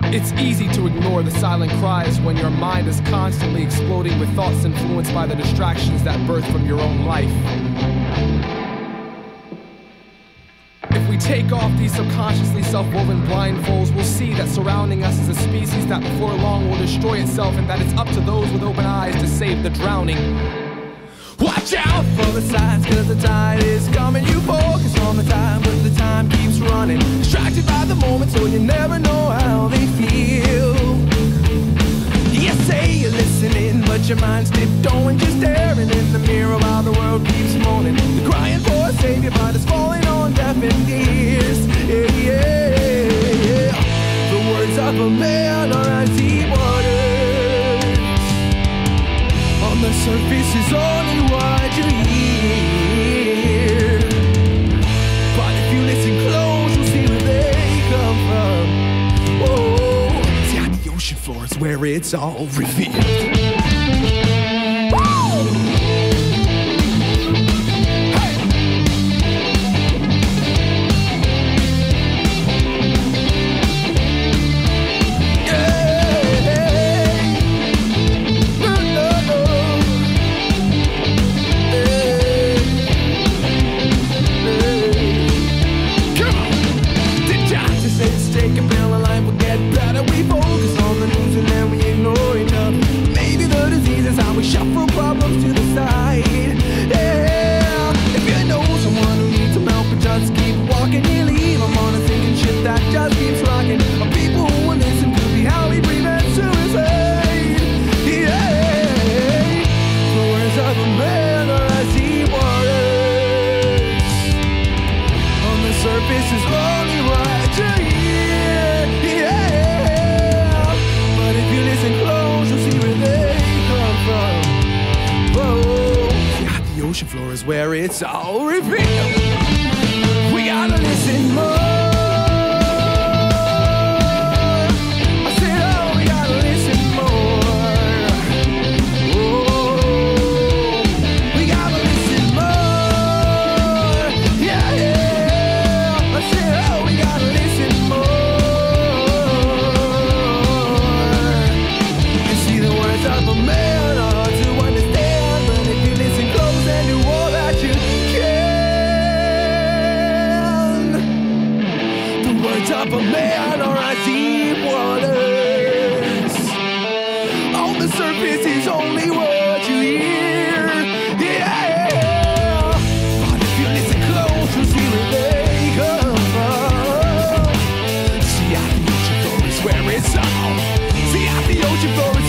It's easy to ignore the silent cries when your mind is constantly exploding with thoughts influenced by the distractions that birth from your own life. If we take off these subconsciously self-woven blindfolds, we'll see that surrounding us is a species that before long will destroy itself, and that it's up to those with open eyes to save the drowning. Watch out for the signs, cause the tide is coming. You focus on the time, but the time keeps running. Distracted by the moment, so you never know how they feel. You say you're listening, but your mind's tiptoeing, just staring in the mirror while the world keeps moaning. You're crying for a savior, but it's falling on deafened ears. Yeah, yeah, yeah. The words of a man are as deep waters. On the surface is only what you hear, but if you listen close, you'll see where they come from. Oh, see, at the ocean floor is where it's all revealed. Shuffle problems to the side. Yeah, if you know someone who needs some help, but just keep walking, you leave them on a sinking ship that just keeps rocking. People who will listen to be how we prevent suicide. Yeah, the words of a man are as deep waters. On the surface is only what you hear. Yeah, but if you listen close, you'll see where they come from. The ocean floor is where it's all revealed. We gotta listen more. I said, oh, we gotta listen more. Oh, we gotta listen more. Yeah, yeah. I said, oh, we gotta listen more. You see, the words of a man are hard to understand, but if you listen close and do all that you can, the words of a man are as deep waters. On the surface is only what you hear. Yeah, but if you listen close, you'll see where they come from. See, at the ocean floor is where it's all. See, at the ocean floor